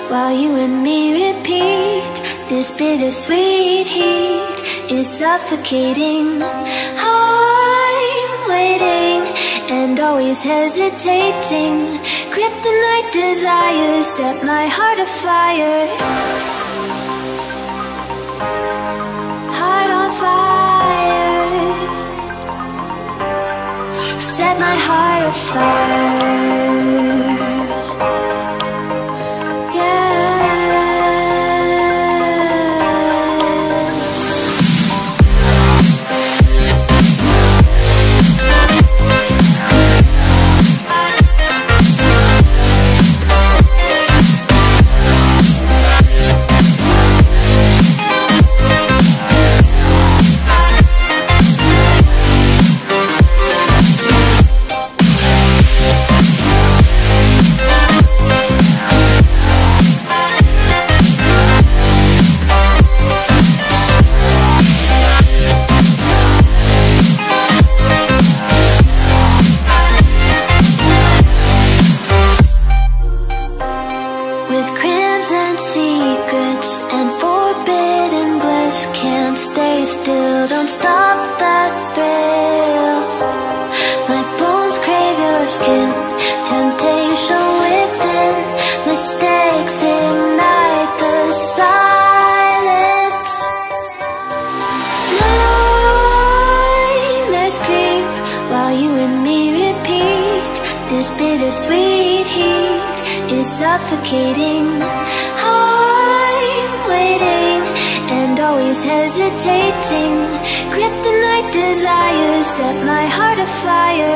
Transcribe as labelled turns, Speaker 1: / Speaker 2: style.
Speaker 1: while you and me repeat. This bittersweet heat is suffocating. I'm waiting and always hesitating. Kryptonite desires set my heart afire. Heart on fire. Set my heart afire. Suffocating. I'm waiting and always hesitating. Kryptonite desires set my heart afire.